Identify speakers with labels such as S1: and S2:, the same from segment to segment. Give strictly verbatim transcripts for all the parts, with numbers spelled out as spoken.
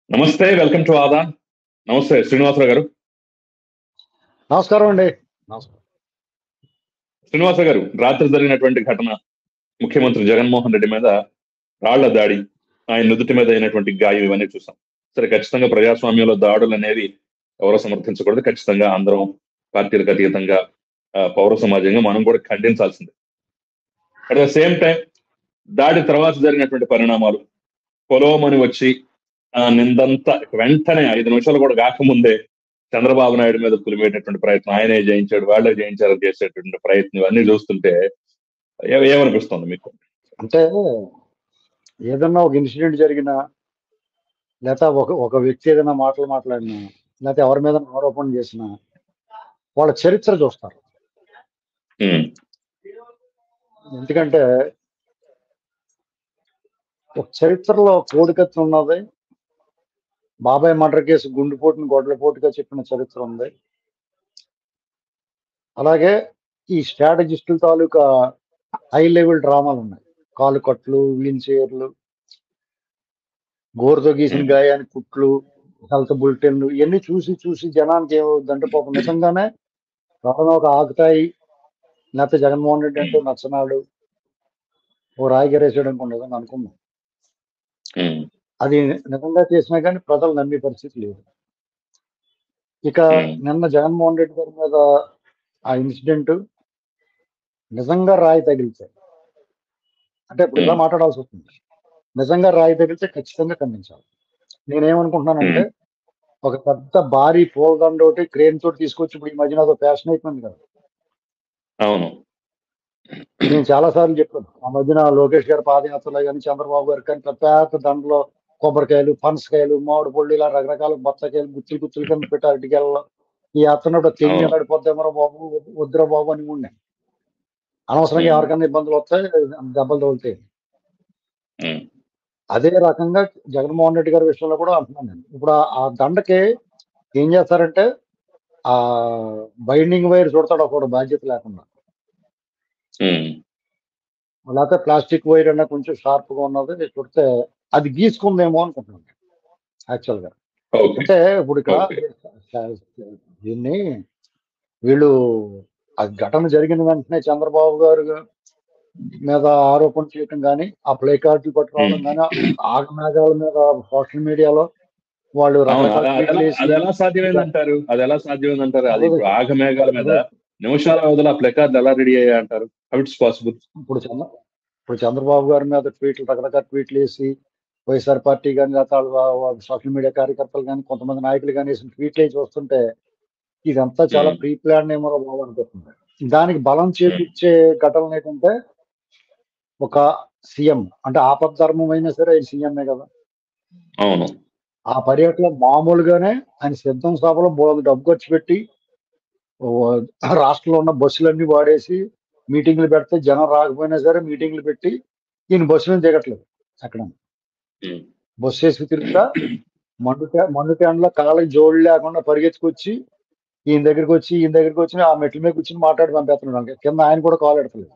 S1: నమస్తే, welcome to ఆదా. నమస్తే శ్రీనివాసరావు గారు.
S2: నమస్కారం అండి. నమస్కారం
S1: శ్రీనివాసరావు గారు, రాత్రి జరిగినటువంటి ఘటన, ముఖ్యమంత్రి జగన్మోహన్ రెడ్డి మీద రాళ్ల దాడి, ఆయన నుదుటి మీద అయినటువంటి గాయం, ఇవన్నీ చూసాం. సరే, ఖచ్చితంగా ప్రజాస్వామ్యంలో దాడులు అనేవి ఎవరో సమర్థించకూడదు. ఖచ్చితంగా అందరం పార్టీలకు అతీతంగా ఆ, పౌర సమాజంగా మనం కూడా ఖండించాల్సిందే. అట్ ద సేమ్ టైం దాడి తర్వాత జరిగినటువంటి పరిణామాలు, పొలోమని వచ్చి ఆ నిందంతా వెంటనే ఐదు నిమిషాలు కూడా కాకముందే చంద్రబాబు నాయుడు మీద పులిమేటటువంటి ప్రయత్నం, ఆయనే జయించాడు, వాళ్ళే జయించారు చేసేటువంటి ప్రయత్నం, ఇవన్నీ చూస్తుంటే ఏ- ఏమనిపిస్తుంది మీకు?
S2: అంటే ఏదన్నా ఒక ఇన్సిడెంట్ జరిగినా, లేకపోతే ఒక ఒక వ్యక్తి ఏదైనా మాటలు మాట్లాడినా, లేకపోతే ఎవరి మీద ఆరోపణ చేసినా వాళ్ళ చరిత్ర చూస్తారు.
S1: ఉమ్,
S2: ఎందుకంటే ఒక చరిత్రలో కోడికత్తి ఉన్నది, బాబాయ్ మర్డర్ కేసు గుండెపోటుని గొడ్లపోటుగా చెప్పిన చరిత్ర ఉంది. అలాగే ఈ స్ట్రాటజిస్టుల తాలూకా హై లెవెల్ డ్రామాలు ఉన్నాయి. కాలు కట్లు, వీల్ చైర్లు, గోరుతో గీసిన గాయానికి కుట్లు, హెల్త్ బులెటిన్లు, ఇవన్నీ చూసి చూసి జనానికి ఏమవుతుందంటే పాపం నిజంగానే ఎవరైనా ఒక ఆకుతాయి, లేకపోతే జగన్మోహన్ రెడ్డి అంటే నచ్చనాడు, ఓ రాయిగరేసాడు అనుకున్నదని అనుకున్నాం.
S1: ఉమ్,
S2: అది నిజంగా చేసినా కానీ ప్రజలు నమ్మే పరిస్థితి లేదు. ఇక
S1: ఉమ్,
S2: నిన్న జగన్మోహన్ రెడ్డి గారి మీద ఆ ఇన్సిడెంట్ నిజంగా రాయి తగిలితే, అంటే ఇప్పుడు ఇలా
S1: ఉమ్,
S2: మాట్లాడాల్సి వస్తుంది, నిజంగా రాయి తగిలితే ఖచ్చితంగా ఖండించాలి. నేనేమనుకుంటున్నానంటే ఒక పెద్ద భారీ పూలదండ ఒకటి క్రేన్ తోటి తీసుకొచ్చి, ఇప్పుడు ఈ మధ్యన అదో ఫ్యాషన్ అయిపోయింది కదా.
S1: అవును.
S2: నేను చాలా సార్లు చెప్పాను, ఆ మధ్యన లోకేష్ గారి పాదయాత్రలో కానీ చంద్రబాబు గారు కానీ పెద్ద పెద్ద దండలో కొబ్బరికాయలు, పనసకాయలు, మామిడి పళ్ళు, ఇలా రకరకాల బత్తాకాయలు గుత్తులు గుత్తులు కింద పెట్టి అరటికాయలలో ఈ యాత్రనప్పుడు తెంగి
S1: అవును.
S2: నడిపోద్దేమరో బాబు, వద్దురా బాబు అని ఉండే. అనవసరంగా
S1: ఉమ్,
S2: ఎవరికైనా ఇబ్బందులు వస్తాయి, దెబ్బలు తగులుతాయి.
S1: ఉమ్,
S2: అదే రకంగా జగన్మోహన్ రెడ్డి గారి విషయంలో కూడా అంటున్నాను నేను. ఇప్పుడు ఆ- ఆ దండకి ఏం చేస్తారంటే ఆ బైండింగ్ వైర్ చుడతాడు ఒకడు బాధ్యత లేకుండా,
S1: ఉమ్,
S2: లేకపోతే ప్లాస్టిక్ వైర్ అన్న కొంచెం షార్ప్ గా ఉన్నది చుడితే అది గీసుకుందేమో అనుకుంటున్నాను యాక్చువల్ గా.
S1: ఓకే,
S2: అంటే ఇప్పుడు ఇక్కడ
S1: ఓకే.
S2: దీన్ని వీళ్ళు ఆ ఘటన జరిగిన వెంటనే చంద్రబాబు గారు మీద ఆరోపణ చేయటం కానీ, ఆ ప్లే కార్డులు పట్టుకోవడం
S1: ఉమ్.
S2: కానీ, ఆగమేఘాల మీద సోషల్ మీడియాలో వాళ్ళు
S1: అవును,
S2: రకరకాల
S1: అద-
S2: ట్వీట్లు
S1: అదెలా
S2: వేసి,
S1: అదెలా సాధ్యమైందంటారు? అదెలా సాధ్యమైందంటారు? అది
S2: అదే
S1: ఇప్పుడు ఆగమేఘాల మీద
S2: అదే
S1: నిమిషాల వ్యవధిలో ఆ ప్లకార్డులు ఎలా రెడీ అయ్యాయి అంటారు? How it's possible?
S2: ఇప్పుడు చంద్ర ఇప్పుడు చంద్రబాబు గారి మీద ట్వీట్లు, రకరకాల ట్వీట్లు వేసి వైఎస్ఆర్ పార్టీ కానీ, లేదా సోషల్ మీడియా కార్యకర్తలు కానీ, కొంతమంది నాయకులు కానీ వేసిన ట్వీట్లు వేసి వస్తుంటే ఇదంతా చాలా ప్రీ ప్లాన్ ఏమో బాబు అనిపిస్తుంది. దానికి బలం చేకూర్చే ఘటనలు ఏంటంటే, ఒక సీఎం అంటే ఆపద్ధర్మం అయినా సరే ఆయన సీఎంఏ కదా.
S1: అవును.
S2: ఆ పర్యటనలో మామూలుగానే ఆయన సిద్ధం సభలో బోలెడు డబ్బు ఖర్చు పెట్టి ఓ రాష్ట్రంలో ఉన్న బస్సులన్నీ వాడేసి మీటింగ్లు పెడితే జనం రాకపోయినా సరే మీటింగ్లు పెట్టి ఈయన బస్సులను దిగట్లేదు. అక్కడ
S1: ఉమ్,
S2: బస్సు వేసి తిరుగుతా మండు మండు ట్యాండ్లో కాళ్ళకి జోళ్ళు లేకుండా పరిగెత్తుకొచ్చి ఈయన దగ్గరికి వచ్చి ఈయన దగ్గరికి వచ్చి ఆ మెట్ల మీద కూర్చొని మాట్లాడి పంపేస్తున్నాడు. కింద ఆయన కూడా కాల్ ఎడతలేదు.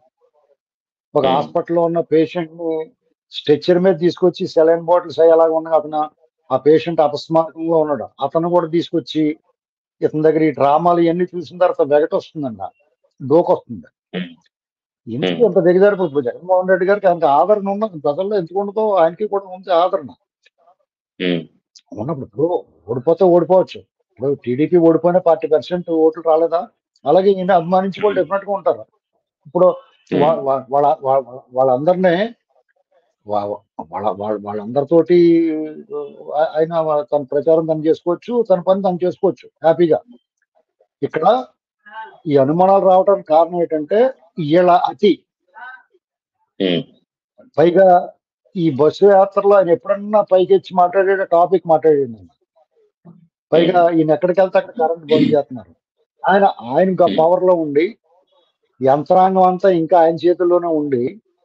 S2: ఒక
S1: ఉమ్,
S2: హాస్పిటల్లో ఉన్న పేషెంట్ ని స్ట్రెచ్చర్ మీద తీసుకొచ్చి సెలైన్ బాటిల్స్ అయ్యేలాగా ఉన్నాయి. అతను ఆ పేషెంట్ అపస్మారకంగా ఉన్నాడు, అతను కూడా తీసుకొచ్చి ఇతని దగ్గర ఈ డ్రామాలు ఇవన్నీ చూసిన తర్వాత వెగట వస్తుందండి, డోక్ వస్తుంది.
S1: ఉమ్,
S2: ఎందుకు
S1: ఉమ్,
S2: ఇంత దిగజారిపోతుంది? ఇప్పుడు జగన్మోహన్ రెడ్డి గారికి అంత ఆదరణ ఉన్నది ప్రజల్లో, ఎందుకు ఉండదో ఆయనకి కూడా ఉంది ఆదరణ
S1: ఉమ్,
S2: ఉన్నప్పుడు. ఇప్పుడు ఓడిపోతే ఓడిపోవచ్చు, ఇప్పుడు టీడీపీ ఓడిపోయిన పార్టీ పర్సెంట్ ఓట్లు రాలేదా, అలాగే ఈయన అభిమానించి వాళ్ళు డెఫినెట్ గా ఉంటారు. ఇప్పుడు వా- వా- వాళ్ళ వాళ్ళ- వాళ్ళందరినీ వా- వాళ్ళ వాళ్ళ వాళ్ళందరితోటి ఆ, ఆయన తన ప్రచారం తను చేసుకోవచ్చు, తన పని తను చేసుకోవచ్చు హ్యాపీగా. ఇక్కడ ఈ అనుమానాలు రావడానికి కారణం ఏంటంటే వీళ్ళ అతి,
S1: ఉమ్,
S2: పైగా ఈ బస్సు యాత్రలో ఆయన ఎప్పుడన్నా పైకి వచ్చి మాట్లాడే టాపిక్ మాట్లాడండి. పైగా ఈయన ఎక్కడికి వెళ్తే అక్కడ కరెంట్ బంద్ చేస్తున్నారు. ఆయన ఆయన పవర్ లో ఉండి యంత్రాంగం అంతా ఇంకా ఆయన చేతుల్లోనే ఉండి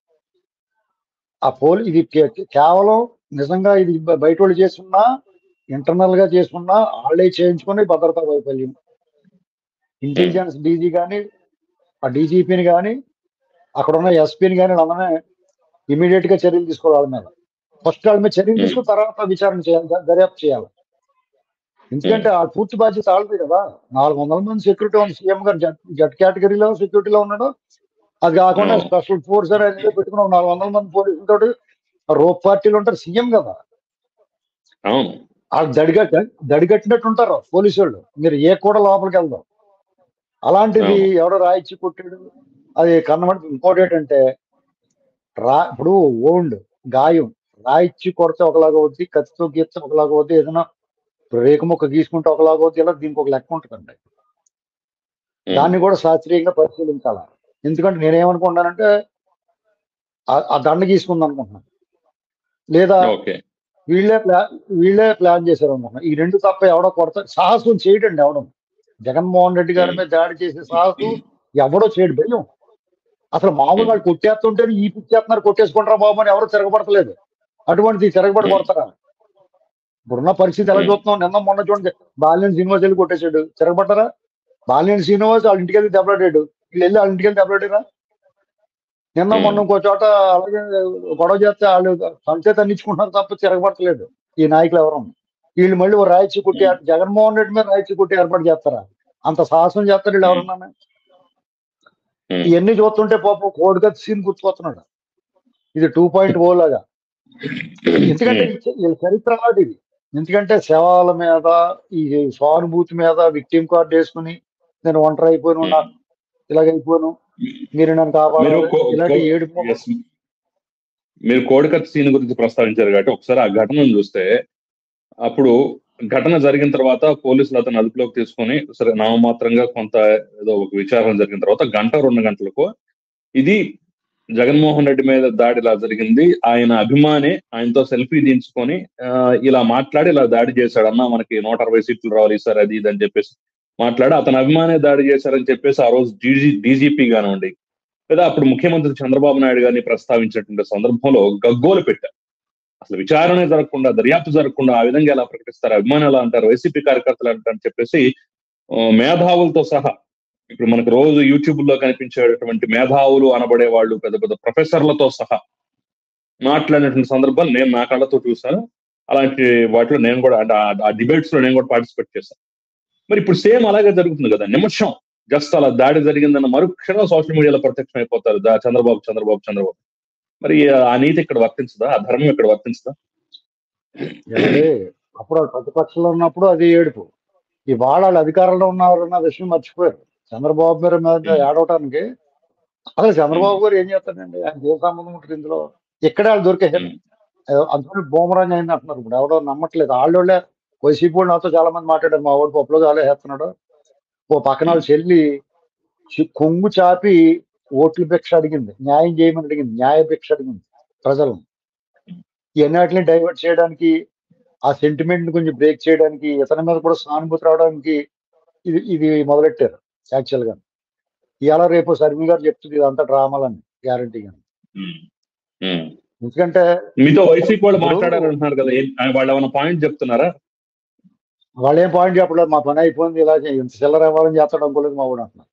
S2: ఆ పోల్ ఇది కే- కేవలం నిజంగా ఇది బ- బయట వాళ్ళు చేసుకున్నా, ఇంటర్నల్ గా చేసుకున్నా వాళ్ళే చేయించుకుని భద్రతా వైఫల్యం. ఇంటెలిజెన్స్ డీజీ కానీ, ఆ డీజీపీని కానీ, అక్కడ ఉన్న ఎస్పీని కానీ అందరినీ ఇమీడియట్ గా చర్యలు తీసుకోవాలి వాళ్ళ మీద. ఫస్ట్ వాళ్ళ మీద చర్యలు
S1: ఉమ్,
S2: తీసుకున్న తర్వాత విచారణ చేయాలి, ద- దర్యాప్తు చేయాలి.
S1: ఉమ్,
S2: ఎందుకంటే ఆ పూర్తి బాధ్యత ఆడదు కదా. నాలుగు వందల మంది సెక్యూరిటీ ఉంది, సీఎం గారు జడ్ జడ్ కేటగిరీలో సెక్యూరిటీలో ఉన్నాడు. అది కాకుండా
S1: అవును
S2: స్పెషల్ ఫోర్స్ అనేది పెట్టుకున్న ఒక నాలుగు వందల మంది పోలీసులతో రోప్ పార్టీలు ఉంటారు, సీఎం కదా.
S1: అవును
S2: వాళ్ళు దడిగట్ట దడిగట్టినట్టు ఉంటారు పోలీసు వాళ్ళు, మీరు ఏ కూడా లోపలికి వెళ్దాం. అలాంటిది
S1: అవును
S2: ఎవడో రాయిచ్చి కొట్టాడు, అది కన్నమటి. ఇంకోటి ఏంటంటే రా ఇప్పుడు ఓండ్ గాయం రాయిచ్చి కొడితే ఒకలాగా అవుద్ది, కత్తితో గీస్తే ఒకలాగా అవుద్ది, ఏదైనా రేకు ముక్క గీసుకుంటే ఒకలాగా అవుద్ది. ఇలా దీనికి ఒక లెక్క ఉంటుందండి.
S1: ఉమ్,
S2: దాన్ని కూడా శాస్త్రీయంగా పరిశీలించాలి. ఎందుకంటే నేనేమనుకుంటానంటే ఆ- ఆ దండ గీసుకుంది అనుకుంటున్నాను, లేదా
S1: ఓకే
S2: వీళ్ళే ప్లా వీళ్ళే ప్లాన్ చేశారు అనుకుంటున్నాను. ఈ రెండు తప్ప ఎవడో కొడతాడు, సాహసం చేయడండి ఎవడం. జగన్మోహన్ రెడ్డి గారి
S1: ఉమ్,
S2: మీద దాడి చేసే సాహసం ఎవడో చేయడు. భయం అసలు మామూలు
S1: ఉమ్,
S2: వాళ్ళు కొట్టేస్తుంటే ఈ పిచ్చేస్తున్నారు, కొట్టేసుకుంటారా బాబు అని ఎవరు తిరగబడతలేదు. అటువంటిది తిరగబడి
S1: ఉమ్,
S2: కొడతారా? ఇప్పుడున్న పరిస్థితి ఎలా
S1: ఉమ్,
S2: చూస్తున్నాం. నిన్న మొన్న చూడండి, బాలినేని శ్రీనివాస్ వెళ్ళి కొట్టేశాడు, తిరగబడ్డారా? బాలినేని శ్రీనివాస్ వాళ్ళ ఇంటికి వెళ్ళి దెబ్బలాడాడు, వీళ్ళు వెళ్ళి వాళ్ళ ఇంటికి వెళ్ళి దెబ్బలాడారా? నిన్న
S1: ఉమ్,
S2: మొన్న ఇంకో చోట అలాగే గొడవ చేస్తే వాళ్ళు సంచేత అందించుకుంటున్నారు తప్ప తిరగబడతలేదు ఈ నాయకులు ఎవరు. వీళ్ళు మళ్ళీ ఓ రాయిచ్చి కుట్టి
S1: ఉమ్,
S2: జగన్మోహన్ రెడ్డి మీద రాయిచ్చి కుట్టి ఏర్పాటు చేస్తారా? అంత సాహసం చేస్తారు వీళ్ళు
S1: ఉమ్,
S2: ఎవరన్నా?
S1: ఉమ్,
S2: ఇవన్నీ చూస్తుంటే పాపం కోడిగత్ సీన్ గుర్తుకొస్తున్నాడు. ఇది టూ పాయింట్ ఓ లాగా. ఎందుకంటే
S1: ఉమ్,
S2: ఈ- వీళ్ళ చరిత్ర అలాంటి ఇది. ఎందుకంటే శవాల మీద ఈ సానుభూతి మీద విక్టిమ్ కార్డు వేసుకుని నేను ఒంటరి అయిపోయాను,
S1: ఉమ్.
S2: నాకు ఇలాగైపోయాను, మీరు నన్ను
S1: మీరు
S2: కాపాడాలి,
S1: కో-
S2: ఇలాంటి
S1: కో-
S2: ఏడుపు.
S1: yes, మీరు కోడికత్ సీన్ గురించి ప్రస్తావించారు కాబట్టి ఒకసారి ఆ ఘటనను చూస్తే, అప్పుడు ఘటన జరిగిన తర్వాత పోలీసులు అతను అదుపులోకి తీసుకొని సరే నామమాత్రంగా కొంత ఏదో ఒక విచారణ జరిగిన తర్వాత గంట రెండు గంటలకు ఇది జగన్మోహన్ రెడ్డి మీద దాడి ఇలా జరిగింది, ఆయన అభిమాని ఆయనతో సెల్ఫీ దించుకొని ఆ, ఇలా మాట్లాడి ఇలా దాడి చేశాడన్నా, మనకి నూట అరవై సీట్లు రావాలి సార్ అది ఇది అని చెప్పేసి మాట్లాడి అతని అభిమానే దాడి చేశారని చెప్పేసి ఆ రోజు డీజీ డీజీపీ కానివ్వండి, లేదా అప్పుడు ముఖ్యమంత్రి చంద్రబాబు నాయుడు గారిని ప్రస్తావించినటువంటి సందర్భంలో గగ్గోలు పెట్టారు. అసలు విచారణ జరగకుండా, దర్యాప్తు జరగకుండా ఆ విధంగా ఎలా ప్రకటిస్తారు, అభిమానులు ఎలా అంటారు, వైసీపీ కార్యకర్తలు అంటారని చెప్పేసి ఆ, మేధావులతో సహా ఇప్పుడు మనకు రోజు యూట్యూబ్ లో కనిపించేటటువంటి మేధావులు అనబడే వాళ్ళు పెద్ద పెద్ద ప్రొఫెసర్లతో సహా మాట్లాడినటువంటి సందర్భాలు నేను నా కళ్ళతో చూశాను. అలాంటి వాటిలో నేను కూడా అంటే ఆ- ఆ డిబేట్స్ లో నేను కూడా పార్టిసిపేట్ చేశాను. మరి ఇప్పుడు సేమ్ అలాగే జరుగుతుంది కదా, నిమిషం జస్ట్ అలా దాడి జరిగిందన్న మరుక్షణం సోషల్ మీడియాలో ప్రత్యక్షం అయిపోతారు దా చంద్రబాబు చంద్రబాబు చంద్రబాబు. మరి ఆ నీతి ఇక్కడ వర్తించదా, ఆ ధర్మం ఇక్కడ వర్తించదా?
S2: ఏమండి, అప్పుడు వాళ్ళు ప్రతిపక్షంలో ఉన్నప్పుడు అది ఏడుపు. ఇవాళ వాళ్ళు అధికారంలో ఉన్నారన్న విషయం మర్చిపోయారు. చంద్రబాబు గారి మీద
S1: ఉమ్,
S2: ఏడవటానికి అసలు
S1: ఉమ్,
S2: చంద్రబాబు గారు ఏం చేస్తారండి? ఆయన ఏ సంబంధం ఉంటుంది ఇందులో? ఇక్కడే వాళ్ళు దొరికేసారు.
S1: ఉమ్,
S2: అందుకని బూమరాంగ్ అయింది అంటున్నారు. ఇప్పుడు ఎవడో నమ్మట్లేదు. వాళ్ళోళ్ళే వైసీపీ వాళ్ళు నాతో చాలా మంది మాట్లాడారు, మా వాడు పప్పులో చాలా వేస్తున్నాడు. ఓ పక్కన
S1: ఉమ్,
S2: వాళ్ళ చెల్లి చి- కొంగు చాపి ఓట్లు భిక్ష అడిగింది, న్యాయం చేయమని అడిగింది, న్యాయ భిక్ష అడిగింది ప్రజలు. ఇవన్నిటిని డైవర్ట్ చేయడానికి, ఆ సెంటిమెంట్ ని కొంచెం బ్రేక్ చేయడానికి, ఇతని మీద కూడా సానుభూతి రావడానికి ఇది ఇది మొదలెట్టారు యాక్చువల్ గా. ఇవాళ రేపు శర్మి గారు చెప్తుంది ఇదంతా డ్రామాలని గ్యారంటీగా.
S1: ఉమ్, ఉమ్.
S2: ఎందుకంటే
S1: మీతో వైసీపీ వాళ్ళు
S2: ఇప్పుడు
S1: మాట్లాడారు అంటున్నారు కదా, ఏం- వాళ్ళు ఏమైనా పాయింట్ చెప్తున్నారా?
S2: వాళ్ళు ఏం పాయింట్ చెప్పలేదు, మా పని అయిపోయింది, ఇలా చేయి, ఇంత చిల్లర ఇవ్వాలని చేస్తాడు అనుకోలేదు మా కూడా అంటున్నారు.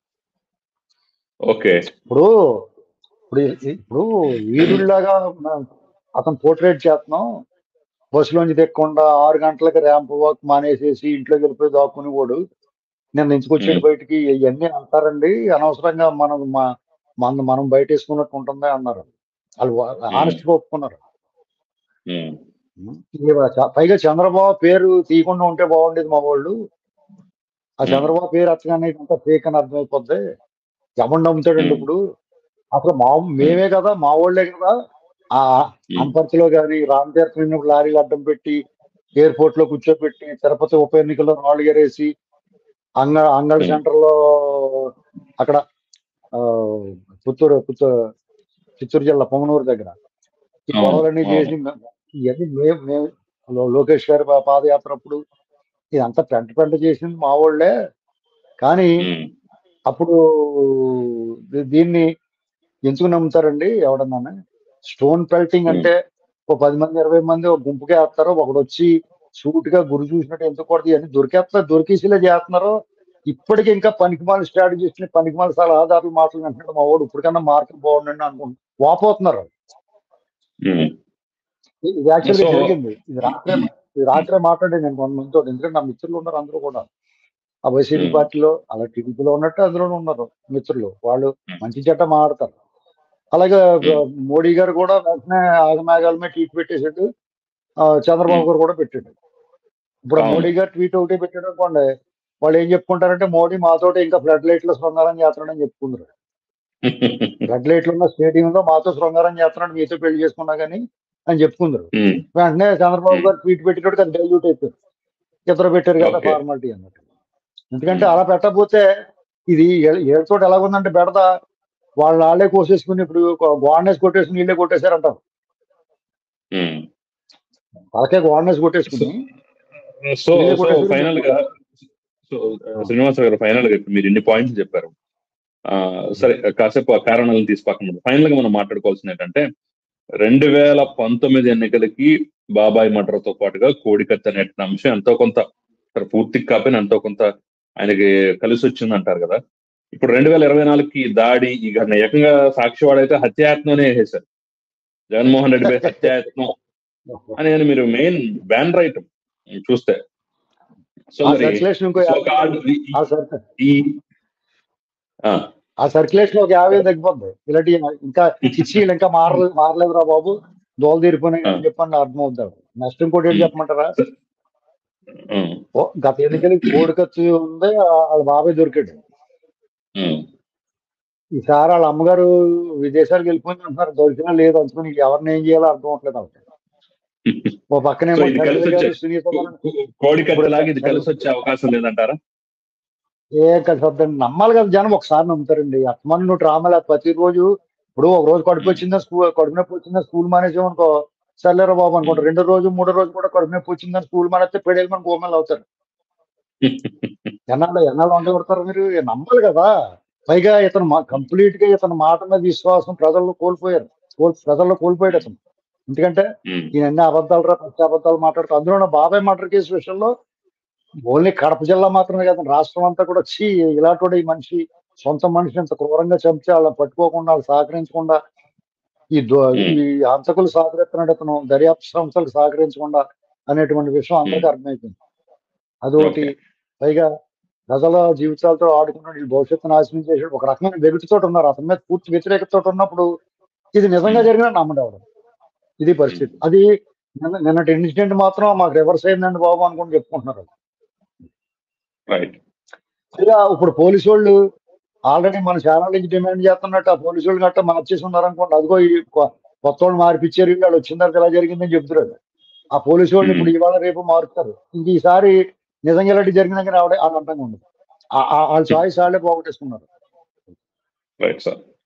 S1: ఓకే.
S2: ఇప్పుడు ఇప్పుడు ఇప్పుడు వీరుల్లాగా మనం అతను పోర్ట్రేట్ చేస్తున్నాం. బస్సులోంచి తెక్కకుండా ఆరు గంటలకి ర్యాంప్ వాక్ మానేసేసి ఇంట్లోకి వెళ్ళిపోయి దాక్కుని వాడు నేను ఎంచుకొచ్చాడు
S1: ఉమ్,
S2: బయటికి, ఇవన్నీ అంటారండి అనవసరంగా. మనం మా మన మనం బయట వేసుకున్నట్టు ఉంటుంది అన్నారు. వాళ్ళు
S1: ఉమ్,
S2: ఆనెస్ట్ గా ఒప్పుకున్నారు.
S1: ఉమ్,
S2: ఇది చ- పైగా చంద్రబాబు పేరు తీయకుండా ఉంటే బాగుండేది మా వాళ్ళు. ఆ
S1: ఉమ్,
S2: చంద్రబాబు పేరు అచ్చగానే అంతా ఫేక్ అని అర్థమైపోద్ది. ఎవరు నమ్ముతాడండి
S1: ఉమ్,
S2: ఇప్పుడు? అసలు మా
S1: ఉమ్,
S2: మేమే కదా, మా వాళ్ళే కదా. ఆ
S1: ఉమ్,
S2: అనపర్తిలో కానీ రామ్ తీర్థం వెళ్ళినప్పుడు లారీలు అడ్డం పెట్టి ఎయిర్పోర్ట్ లో కూర్చోబెట్టి తిరుపతి ఉప ఎన్నికల్లో రాళ్ళు గరేసి అంగ అంగళ
S1: ఉమ్,
S2: సెంటర్ లో అక్కడ ఆ, పుత్తూరు పుత్తూరు చిత్తూరు జిల్లా పొంగనూరు దగ్గర ఈ
S1: అవును
S2: గొడవలన్నీ
S1: అవును.
S2: చేసి మే- ఇవన్నీ మేము మేము లో- లోకేష్ గారి పా- పాదయాత్ర అప్పుడు ఇదంతా పెంట పెంట చేసింది మా వాళ్ళే. కానీ
S1: ఉమ్,
S2: అప్పుడు దీ- దీన్ని ఎందుకు నమ్ముతారండి ఎవడన్నా? స్టోన్ పెల్టింగ్
S1: ఉమ్,
S2: అంటే ఓ పది మంది ఇరవై మంది ఒక గుంపుకే వేస్తారు, ఒకడు వచ్చి సూట్ గా గురి చూసినట్టు ఎందుకు కొడతాయి అని దొరికేస్తా దొరికేసేలా చేస్తున్నారు. ఇప్పటికీ ఇంకా పనికిమాల స్ట్రాటజీస్ ని పనికిమాల సలహాదారులు మాటలు అంటున్నాడు మా వాడు. ఇప్పటికన్నా మార్కెట్ బాగుండండి అనుకుంటున్నారు, వాపోతున్నారు.
S1: ఉమ్.
S2: ఇది యాక్చువల్గా
S1: సో
S2: జరిగింది. ఇది రాత్రే ఇది రాత్రే మాట్లాడాను నేను కొంతమందితో. ఎందుకంటే నా మిత్రులు ఉన్నారు అందరూ కూడా. ఆ వైసీపీ
S1: ఉమ్,
S2: పార్టీలో అలా టీడీపీలో ఉన్నట్టు అందులోనూ ఉన్నారు మిత్రులు. వాళ్ళు
S1: ఉమ్,
S2: మంచి చెడ్డ మాట్లాడతారు. అలాగే
S1: ఉమ్,
S2: మోడీ గారు కూడా వెంటనే ఆగమేఘాల మీద ట్వీట్ పెట్టేసాడు. ఆ, చంద్రబాబు
S1: ఉమ్,
S2: గారు కూడా పెట్టాడు. ఇప్పుడు ఆ
S1: అవును.
S2: మోడీ గారు ట్వీట్ ఒకటి పెట్టాడు అనుకోండి, వాళ్ళు ఏం చెప్పుకుంటారంటే మోడీ మాతోటి ఇంకా ఫ్లడ్ లైట్లు శృంగారం చేస్తున్నాడని చెప్పుకుంటారు. ఫ్లడ్ లైట్లు ఉన్న స్టేడియంలో మాతో శృంగారం చేస్తున్నాడు, మీతో పెళ్లి చేసుకున్నా కానీ అని చెప్పుకుందరు.
S1: ఉమ్,
S2: వెంటనే చంద్రబాబు
S1: ఉమ్,
S2: గారు ట్వీట్ పెట్టేటోడికి అది డైల్యూట్ అయిపోయారు. ఇద్దరు పెట్టారు కదా
S1: ఓకే.
S2: ఫార్మాలిటీ అన్నట్టు. ఎందుకంటే
S1: ఉమ్,
S2: అలా పెట్టకపోతే ఇది ఏళ్ళతో ఎలాగుందంటే బెడద, వాళ్ళు వాళ్ళే కోసేసుకుని ఇప్పుడు గోడనేసి కొట్టేసుకుని వీళ్ళే కొట్టేశారంటారు.
S1: ఉమ్.
S2: వాళ్ళకే గోడనేసి
S1: సో
S2: కొట్టేసుకుని
S1: సో
S2: వీళ్ళే
S1: సో
S2: కొట్టేసారని
S1: ఫైనల్ గా
S2: చెప్పుకుంటారు.
S1: సో శ్రీనివాస గారు ఫైనల్ గా ఇప్పుడు మీరు ఇన్ని పాయింట్స్ చెప్పారు. ఆ సరే, కాసేపు ఆ కారణాలను తీసి పక్కన పెడదాం. ఫైనల్ గా మనం మాట్లాడుకోవాల్సింది ఏంటంటే రెండు వేల పంతొమ్మిది ఎన్నికలకి బాబాయ్ మర్డర్తో పాటుగా కోడికత్తి అనే అంశం ఎంతో కొంత, సరే పూర్తికి కాకపోయినా ఎంతో కొంత ఆయనకి కలిసి వచ్చింది అంటారు కదా. ఇప్పుడు రెండు వేల ఇరవై నాలుగుకి ఈ దాడి ఈ ఘటన ఏకంగా సాక్షివాడైతే హత్యాయత్నమే వేసేశారు. జగన్మోహన్ రెడ్డిపై హత్యాయత్నం అని అని మీరు మెయిన్ బ్యాన్ రైట్ చూస్తే. సో
S2: ఆ
S1: మరి
S2: సర్క్యులేషన్ ఇంకో
S1: సో
S2: యాభై
S1: కాల్డ్
S2: ఆ సర్కిల్
S1: ఈ ఆ,
S2: ఆ సర్క్యులేషన్ ఒక యాభై తగ్గిపోద్ది. ఇలాంటి ఇంకా చిచ్చీలు ఇంకా మారలేదు మారలేదురా బాబు, దోలు తీరిపోయినాయి
S1: ఆ,
S2: అని చెప్పండి అర్థం అవుతారు. నెక్స్ట్ ఇంకోటి ఏంటి
S1: ఉమ్,
S2: చెప్పమంటారా?
S1: ఉమ్,
S2: ఓ, గత ఎన్నికలకి కోడికత్తి ఉంది, ఆ- వాళ్ళ బాబాయ్ దొరికాడు.
S1: ఉమ్.
S2: ఈసారి వాళ్ళ అమ్మగారు విదేశాలకు వెళ్ళిపోయింది అంటున్నారు. దొరికినా లేదు అనుకుని ఎవరిని ఏం చేయాలో అర్థం అవట్లేదు అవుతాయి. ఓ
S1: సో
S2: పక్కనేమో
S1: ఇది కలిసి
S2: షర్మిల
S1: వచ్చే
S2: గారు సునీత గారు.
S1: కోడి
S2: ఇప్పుడు
S1: కత్తిలాగా ఇది కలిసి
S2: షర్మి-
S1: వచ్చే అవకాశం లేదంటారా?
S2: ఏ కలిసి నమ్మాలి కదా జనం, ఒకసారి నమ్ముతారండి. అత్మని నువ్వు డ్రామాలు ప్రతిరోజు. ఇప్పుడు ఒక రోజు కడుపు
S1: ఉమ్.
S2: వచ్చిందా స్కూల్ కడుపు నొప్పి వచ్చిందా స్కూల్ మానేసాం అనుకో, సర్లేరా బాబు అనుకుంటారు. రెండో రోజు మూడో రోజు కూడా కడుపు నొప్పి వచ్చిందని స్కూల్ మానేస్తే పెడేది మన గోమలు అవుతారు. ఎన్నాళ్ళు ఎన్నాళ్ళు వంట కొడతారు మీరు? ఏ నమ్మాలి కదా. పైగా ఇతను కంప్లీట్ గా ఇతని మాట మీద విశ్వాసం ప్రజల్లో కోల్పోయారు. కోల్- ప్రజల్లో కోల్పోయాడు అతను. ఎందుకంటే
S1: ఉమ్,
S2: ఈయన అన్ని అబద్ధాలు రా పచ్చి అబద్ధాలు మాట్లాడుతూ, అందులో నా బాబాయ్ మర్డర్ కేసు విషయంలో ఓన్లీ కడప జిల్లా మాత్రమే కాదు, రాష్ట్రం అంతా కూడా చీ ఇలాంటి ఈ మనిషి సొంత మనిషిని ఇంత క్రూరంగా చంపి వాళ్ళని పట్టుకోకుండా, వాళ్ళు సహకరించకుండా, ఈ దో-
S1: ఉమ్,
S2: ఈ హంతకులు సహకరిస్తున్నాడు ఇతను, దర్యాప్తు సంస్థలకు సహకరించకుండా అనేటువంటి విషయం అందరికీ
S1: ఉమ్.
S2: అర్థమైపోయింది. అదొకటి.
S1: ఓకే.
S2: పైగా ప్రజల జీవితాలతో ఆడుకున్నాడు, ఈ భవిష్యత్తు నాశనం చేసాడు. ఒక రకమైన వెగుతుతో ఉన్నారు అతని మీద, పూర్తి వ్యతిరేకతతో ఉన్నప్పుడు ఇది నిజంగా
S1: ఉమ్,
S2: జరిగిన నమ్మడవడం. ఇది
S1: ఉమ్.
S2: పరిస్థితి. అది నిన్న- నిన్నటి ఇన్సిడెంట్ మాత్రం మాకు రివర్స్ అయిందండి బాబు అనుకుని చెప్పుకుంటున్నారు.
S1: రైట్.
S2: పైగా ఇప్పుడు పోలీసు వాళ్ళు ఆల్రెడీ మన ఛానల్ నుంచి డిమాండ్ చేస్తున్నట్టు ఆ పోలీసు వాళ్ళు గట్రా మార్చేసి ఉన్నారనుకోండి, అదిగో ఈ కొ- కొత్త వాళ్ళు మార్పిచ్చారు, వాళ్ళు వచ్చిన తర్వాత ఇలా జరిగిందని చెప్తున్నారు. ఆ పోలీసు వాళ్ళని
S1: ఉమ్.
S2: ఇప్పుడు ఇవాళ రేపు మారుతారు. ఇంక ఈసారి నిజంగా ఇలాంటి జరిగినా కానీ ఆవిడ ఆడ అంటంగా ఉండదు. ఆ- ఆ- వాళ్ళ చాయిస్ వాళ్ళే పోగొట్టేసుకున్నారు.
S1: Right sir.